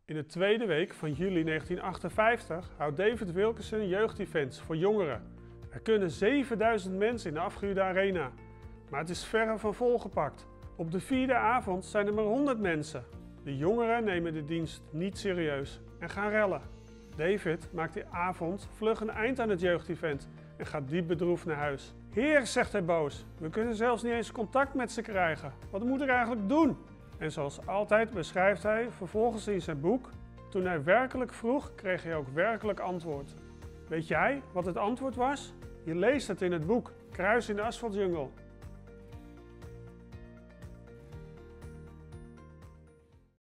In de tweede week van juli 1958 houdt David Wilkerson jeugdevents voor jongeren. Er kunnen 7000 mensen in de afgehuurde arena, maar het is verre van volgepakt. Op de vierde avond zijn er maar 100 mensen. De jongeren nemen de dienst niet serieus en gaan rellen. David maakt die avond vlug een eind aan het jeugdevent en gaat diep bedroefd naar huis. Heer, zegt hij boos, we kunnen zelfs niet eens contact met ze krijgen. Wat moet ik eigenlijk doen? En zoals altijd beschrijft hij vervolgens in zijn boek: toen hij werkelijk vroeg, kreeg hij ook werkelijk antwoord. Weet jij wat het antwoord was? Je leest het in het boek Kruis in de asfaltjungel.